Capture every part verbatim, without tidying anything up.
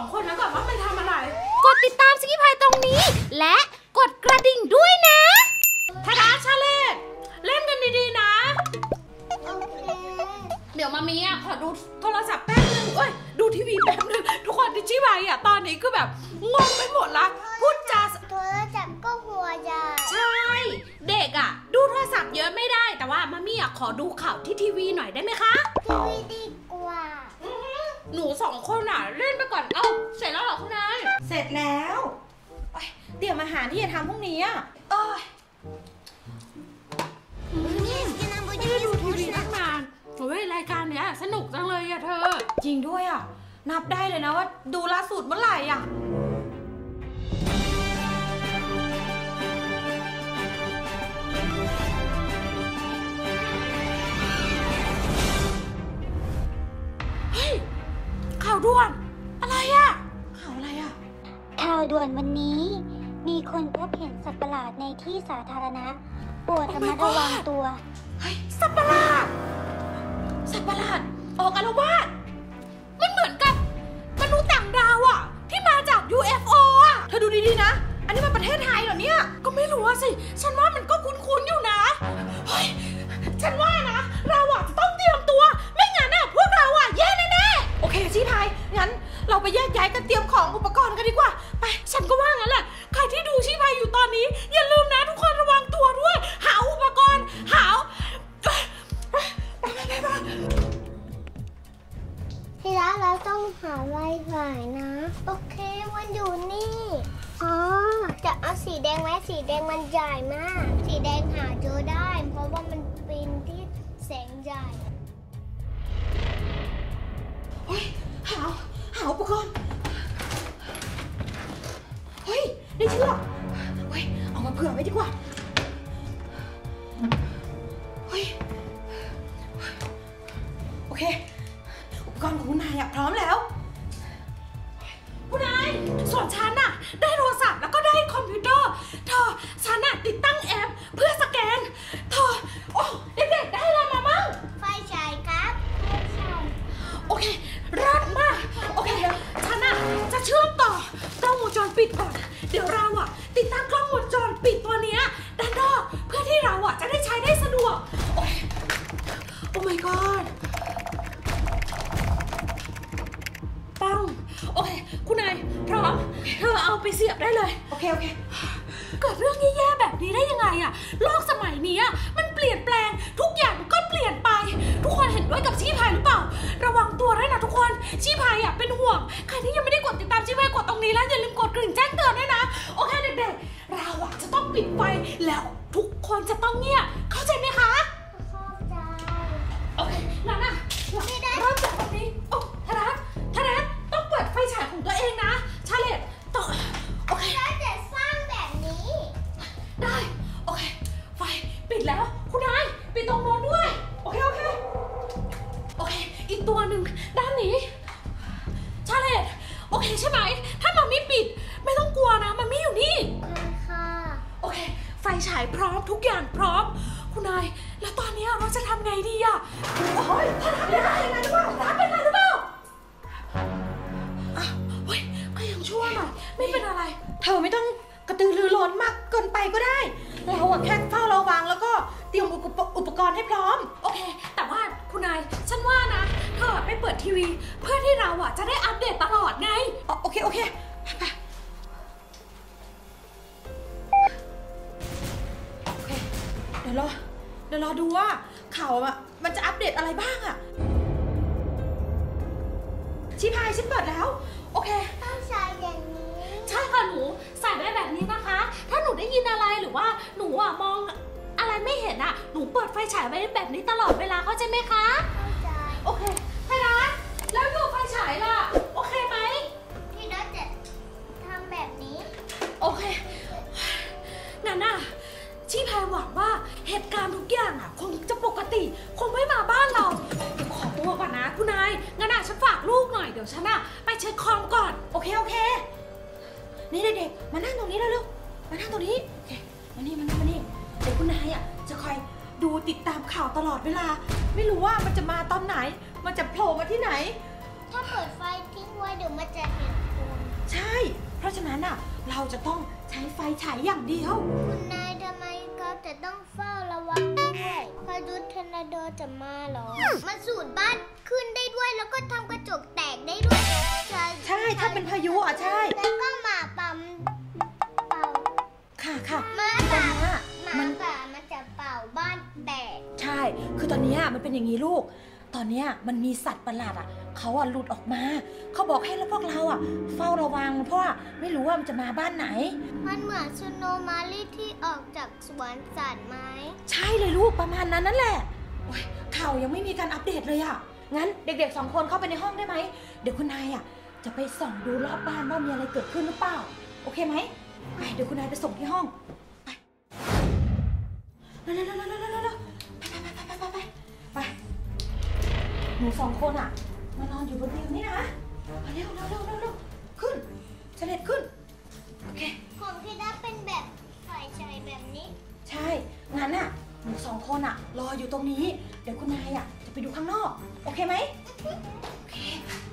องคนนะก่อนว่ามันทำอะไรกดติดตามสกิพายตรงนี้และกดกระดิ่งด้วยนะทาราชาเล่เล่นกันดีๆนะเดี๋ยวมามีอ่ะขอดูโทรศัพท์แป๊บนึงเอ้ยดูทีวีแป๊บนึงทุกคนดิชิพายอ่ะตอนนี้คือแบบงงไปหมดละพูดจาโทรศัพท์ก็หัวใหญ่ใช่เด็กอ่ะดูโทรศัพท์เยอะไม่ได้แต่ว่ามามีอ่ะขอดูข่าวที่ทีวีหน่อยได้ไหมคะทีวีดีกว่าหนูสองคนอ่ะเล่นไปก่อนเอ้าเสร็จแล้วเหรอคุณนายเสร็จแล้วเตรียมอาหารที่จะทำพรุ่งนี้อ่ะเอ้ยไม่ได้ดูทีวีตั้งนานโอ้ยรายการเนี้ยสนุกจังเลยอะเธอจริงด้วยอ่ะนับได้เลยนะว่าดูล่าสุดเมื่อไหร่อ่ะเฮ้ยข่าวด่วนอะไรอะข่าวอะไรอ่ะข่าวด่วนวันนี้มีคนพบเห็นสัตว์ประหลาดในที่สาธารณะโปรดระมัดระวังตัวเฮ้ยสัตว์ประหลาดสัตว์ประหลาดออกอาละวาดมันเหมือนกับมนุษย์ต่างดาวอะที่มาจาก ยู เอฟ โอ อะเธอดูดีๆนะอันนี้มันประเทศไทยเหรอเนี่ยก็ไม่รู้สิฉันว่ามันก็คุ้นๆอยู่นะเฮ้ยฉันว่านะเราอะจะต้องเตรียมตัวไม่งั้นอะพวกเราอะแย่แน่ๆโอเคชีพายงั้นเราไปแยกย้ายกันเตรียมของอุปกรณ์กันดีกว่าไปฉันก็ว่างั้นแหละใครที่ดูชีพายอยู่ตอนนี้อย่าลืมนะทุกคนระวังตัวด้วยหาอุปกรณ์หาที่ร้านเราต้องหาไวไฟนะโอเคมันอยู่นี่อ๋อจะเอาสีแดงไหมสีแดงมันใหญ่มากสีแดงหาเจอได้เพราะว่ามันเป็นที่แสงใหญ่เฮ้ยหาหาอุปกรณ์เฮ้ยได้เชือกเฮ้ยเอามาเผื่อไว้ดีกว่าเฮ้ยโอเคอุปกรณ์ของคุณนายอะพร้อมแล้วคุณนายส่วนฉันน่ะได้โทรศัพท์แล้วก็ได้คอมพิวเตอร์เธอฉันน่ะติดตั้งแอปเพื่อสแกนเธอโอ้เด็กๆได้อะไรมาบ้างไฟฉายครับไฟฉายโอเครอดมากโอเคฉันน่ะจะเชื่อมต่อกล้องวงจรปิดก่อนเดี๋ยวเราอ่ะติดตั้งกล้องวงจรปิดตัวเนี้ยด้านนอกเพื่อที่เราอ่ะจะได้ใช้ได้สะดวกโอ้ยโอ้ my god ปังโอเคคุณนายพร้อมเธอเอาไปเสียบได้เลยโอเคโอเคเกิดเรื่องแย่ๆแบบนี้ได้ยังไงอะโลกสมัยนี้มันเปลี่ยนแปลงทุกอย่างก็เปลี่ยนไปทุกคนเห็นด้วยกับชีพายหรือเปล่าระวังตัวด้วยนะทุกคนชีพายอะเป็นห่วงใครที่ยังไม่ได้กดติดตามชีพายกดตรงนี้แล้วอย่าลืมกดกริ่งแจ้งเตือนด้วยนะโอเคเด็กๆเราอะจะต้องปิดไฟแล้วทุกคนจะต้องเงียบเข้าใจไหมคะเข้าใจโอเคแล้วนะเริ่มจากตรงนี้โอ้ธนัทธนัทต้องเปิดไฟฉายของตัวเองนะชาเลตต้องโอเคแล้วจะสร้างแบบนี้ได้โอเคไฟปิดแล้วคุณนายปิดตรงโน้นด้วยโอเคโอเคโอเคอีกตัวหนึ่งด้านนี้ชาเลตโอเคใช่ไหมถ้ามันไม่ปิดไม่ต้องกลัวนะมันไม่อยู่นี่ค่ะโอเคไฟฉายพร้อมทุกอย่างพร้อมคุณนายแล้วตอนนี้เราจะทำไงดีอะโอ้ยถ้าทำเป็นอะไรหรือเปล่าถ้าเป็นอะไรหรือเปล่าอ้าวเฮ้ยก็ยังชั่วหน่อยไม่เป็นอะไรเธอไม่ต้องกระตือรือร้นมากเกินไปก็ได้เราอะแค่เฝ้าระวังแล้วก็เตรียมอุปกรณ์ให้พร้อมโอเคแต่ว่าคุณนายฉันว่านะเธอไปเปิดทีวีเพื่อที่เราอะจะได้อัปเดตตลอดไงโอเคโอเคไปโอเคเดี๋ยวรอเดี๋ยวรอดูว่าข่าวอะมันจะอัปเดตอะไรบ้างอะชิพายฉันเปิดแล้วโอเคต้องใส่อย่างนี้ใช่ค่ะหนูใส่ไว้แบบนี้นะคะถ้าหนูได้ยินอะไรหรือว่าหนูอะมองอะไรไม่เห็นอะหนูเปิดไฟฉายไว้แบบนี้ตลอดเวลาเข้าใจไหมคะเข้าใจโอเคให้นะแล้วดูไฟฉายล่ะโอเคไหมพี่นัทจะทำแบบนี้โอเคงั้นน่ะชีพายหวังว่าเหตุการณ์ทุกอย่างอะคงจะปกติคงไม่มาบ้านเราเดี๋ยวขอตัวก่อนนะคุณนายงั้นน่ะฉันฝากลูกหน่อยเดี๋ยวฉันอะไปเช็คคอมก่อนโอเคโอเคนี่เด็กๆมานั่งตรงนี้เร็วๆมานั่งตรงนี้โอเคมานี่มานี่มานี่เดี๋ยวคุณนายอะจะคอยดูติดตามข่าวตลอดเวลาไม่รู้ว่ามันจะมาตอนไหนมันจะโผล่มาที่ไหนถ้าเปิดไฟทิ้งไว้เดี๋ยวมันจะเห็นใช่ เพราะฉะนั้นอ่ะเราจะต้องใช้ไฟฉายอย่างเดียวคุณนายทำไมก็จะต้องเฝ้าระวังด้วยพายุทอร์นาโดจะมาเหรอมันสูดบ้านขึ้นได้ด้วยแล้วก็ทำกระจกแตกได้ด้วยใช่ใช่ถ้าเป็นพายุอ่ะใช่แล้วก็หมาป่าเป่าค่ะค่ะหมาตอป่านนี้หมามันป่ามันจะเป่าบ้านแตกใช่ คือตอนนี้มันเป็นอย่างนี้ลูก ตอนนี้มันมีสัตว์ประหลาดอ่ะเขาอ่ะหลุดออกมา เขาบอกให้แล้วพวกเราอ่ะเฝ้าระวังเพราะว่าไม่รู้ว่ามันจะมาบ้านไหนมันเหมือนซูโนมารีที่ออกจากสวนสัตว์ไหมใช่เลยลูกประมาณนั้นนั่นแหละโอ๊ยข่าวยังไม่มีการอัปเดตเลยอ่ะ งั้นเด็กๆสองคนเข้าไปในห้องได้ไหม เดี๋ยวคุณนายอ่ะจะไปส่องดูรอบบ้านว่ามีอะไรเกิดขึ้นหรือเปล่า โอเคไหมไปเดี๋ยวคุณนายไปส่งที่ห้อง ไปเร็วๆๆๆๆๆไปไปไปไปไปไปไปหนูสองคนอ่ะมานอนอยู่บนเตียงนี่นะมาเร็วเร็วเร็วเร็วเร็วขึ้นเสด็จขึ้น โอเคของที่ได้เป็นแบบฝ่ายชายแบบนี้ใช่ งั้นน่ะ หนูสองคนอ่ะ รออยู่ตรงนี้ เดี๋ยวคุณนายอ่ะ จะไปดูข้างนอก โอเคไหม โอเค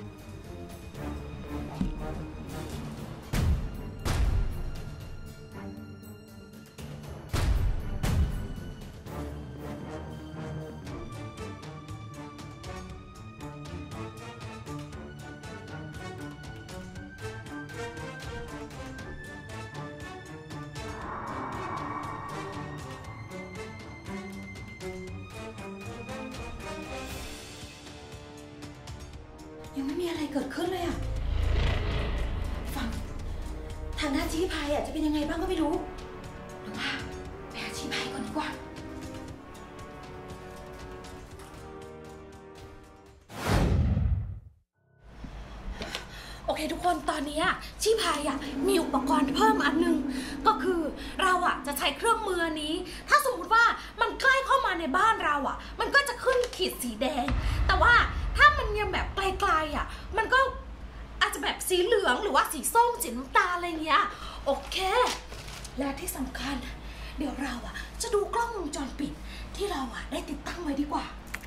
ยังไม่มีอะไรเกิดขึ้นเลยอ่ะ ฟัง ทางด้านชี้พายอ่ะจะเป็นยังไงบ้างก็ไม่รู้ หรือว่าไปหาชี้พายก่อนดีกว่า โอเคทุกคนตอนนี้ชีพายอ่ะมีอุปกรณ์เพิ่มอันนึง ก็คือเราอ่ะจะใช้เครื่องมือนี้ ถ้าสมมติว่ามันใกล้เข้ามาในบ้านเราอ่ะ มันก็จะขึ้นขีดสีแดง แต่ว่าถ้ามันยังแบบไกลๆอ่ะมันก็อาจจะแบบสีเหลืองหรือว่าสีส้มสีน้ำตาลอะไรเงี้ยโอเค และที่สำคัญเดี๋ยวเราอ่ะจะดูกล้องวงจรปิดที่เราอ่ะได้ติดตั้งไว้ดีกว่า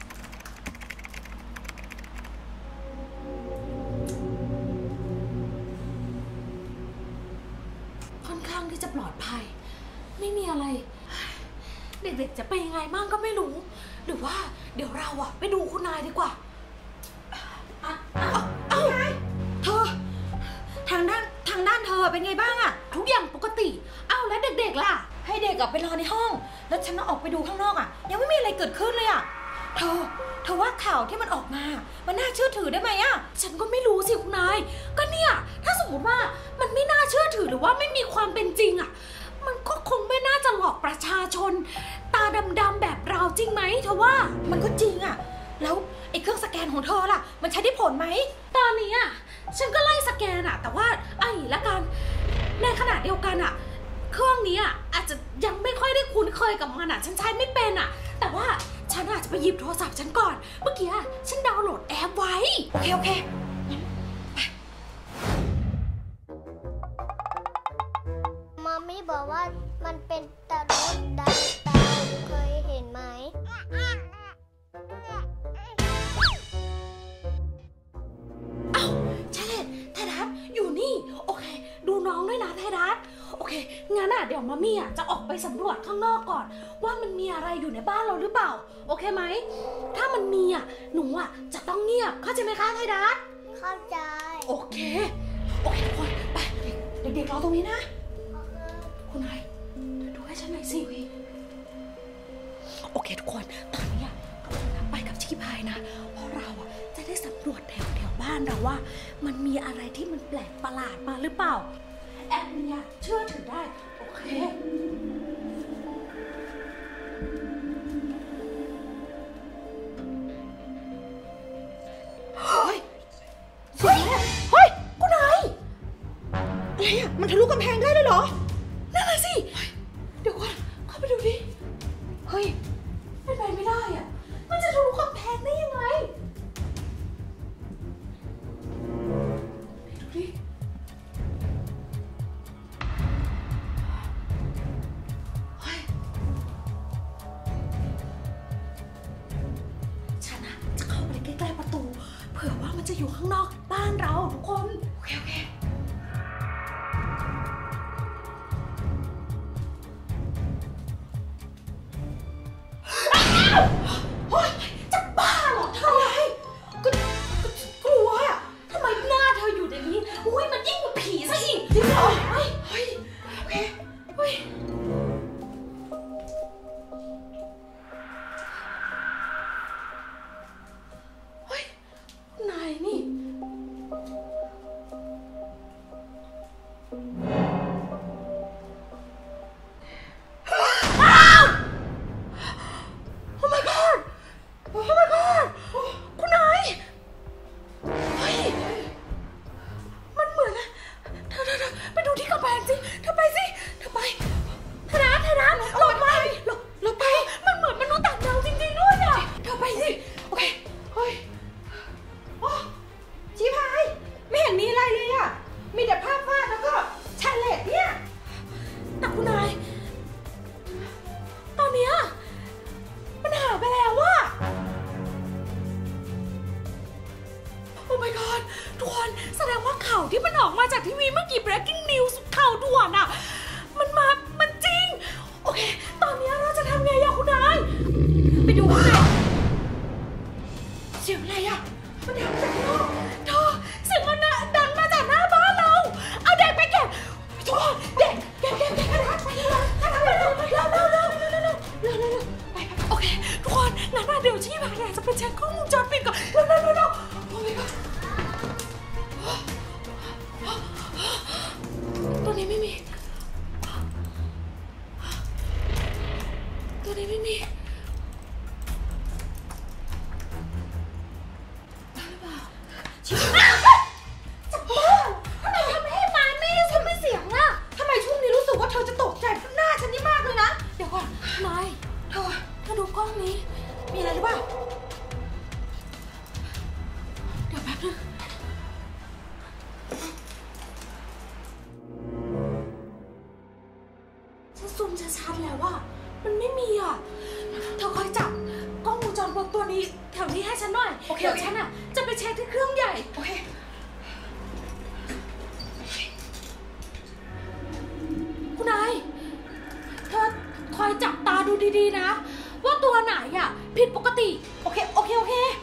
ค่อนข้างที่จะปลอดภัยไม่มีอะไรเด็กๆจะเป็นยังไงบ้างก็ไม่รู้หรือว่าเดี๋ยวเราอะไปดูคุณนายดีกว่าอ่ะอ่ะเอ้าเธอทางด้านทางด้านเธอเป็นไงบ้างอะทุกอย่างปกติเอ้าแล้วเด็กๆล่ะให้เด็กอะไปรอในห้องแล้วฉันออกไปดูข้างนอกอะยังไม่มีอะไรเกิดขึ้นเลยอะเธอเธอว่าข่าวที่มันออกมามันน่าเชื่อถือได้ไหมอะฉันก็ไม่รู้สิคุณนายก็เนี่ยถ้าสมมติว่ามันไม่น่าเชื่อถือหรือว่าไม่มีความเป็นจริงอะมันก็คงไม่น่าจะหลอกประชาชนตาดำๆแบบเราจริงไหมเธอว่ามันก็จริงอะแล้วไอ้เครื่องสแกนของเธอล่ะมันใช้ได้ผลไหมตอนนี้อะฉันก็ไล่สแกนอะแต่ว่าไอ้ละกันในขณะเดียวกันอะเครื่องนี้อะอาจจะยังไม่ค่อยได้คุ้นเคยกับมันอะฉันใช้ไม่เป็นอะแต่ว่าฉันอาจจะไปหยิบโทรศัพท์ฉันก่อนเมื่อกี้ฉันดาวน์โหลดแอปไว้โอเคโอเคมามี่บอกว่ามันเป็นตะลุดดังเตาเคยเห็นไหมเอ้าใช่ไทยรัฐอยู่นี่โอเคดูน้องด้วยนะไทยรัฐโอเคงั้นอ่ะเดี๋ยวมามี่อ่ะจะออกไปสำรวจข้างนอกก่อนว่ามันมีอะไรอยู่ในบ้านเราหรือเปล่าโอเคไหมถ้ามันมีอ่ะหนูอ่ะจะต้องเงียบเข้าใจไหมคะไทยรัฐเข้าใจโอเคโอเคทุกคนไปเด็กๆรอตรงนี้นะคุณนายดูให้ฉันหน่อยสิโอเคทุกคนตอนนี้เราไปกับชีพายนะเพราะเราอ่ะจะได้สำรวจแถวแถวบ้านเราว่ามันมีอะไรที่มันแปลกประหลาดมาหรือเปล่าแอปนี้เชื่อถือได้โอเคเฮ้ยเสียงอะไรเฮ้ยคุณนายอะไรอ่ะมันทะลุกำแพงได้เลยเหรอนั่นน่ะสิเดี๋ยวก่อนเข้าไปดูดิเฮ้ยเป็นไปไม่ได้อ่ะมันจะทะลุกำแพงได้ยังไงดูดิเฮ้ยฉันอะจะเข้าไปใกล้ๆประตูเผื่อว่ามันจะอยู่ข้างนอกบ้านเราทุกคนโอเคโอเค my god ทุกคนแสดงว่าข่าวที่มันออกมาจากทีวีเมื่อกี้ breaking news ข่าวด่วนอะมันมามันจริงโอเคตอนนี้เราจะทำไงอะคุณนายไปดูข้างในเสียงอะไรอะมันดังจากข้างนอกเธอเสียงมันดังมาจากหน้าบ้านเราเอาเด็กไปเก็บทุกคนเด็กเก็บเก็บเก็บไปเลยไปเลยไปเลยไปเลยเร็วเร็วเร็วเร็วเร็วเร็วเร็วไปไปโอเคทุกคนงั้นเดี๋ยวชี้พาเนี่ยจะไปเช็คกล้องวงจรปิดก่อนเร็วเร็วเร็วเร็วโอ้ my god ตัวนี้ไม่มีตัวนี้ไม่มีหรือเปล่าชิบหายจับบ้าทำไมทำให้มาไม่ทำไม่เสียงล่ะทำไมช่วงนี้รู้สึกว่าเธอจะตกใจหน้าฉันนี่มากเลยนะเดี๋ยวก่อนนายเธอเธอดูกล้องนี้มีอะไรหรือเปล่าเดี๋ยวแป๊บนึงฉันซูมชัดๆแล้วว่ามันไม่มีอ่ะเธอคอยจับกล้องวงจรปิดตัวนี้แถวนี้ให้ฉันหน่อยโอเคเดี๋ยวฉันอ่ะจะไปเช็คที่เครื่องใหญ่โอเคคุณนายเธอคอยจับตาดูดีๆนะว่าตัวไหนอ่ะผิดปกติโอเคโอเคโอเค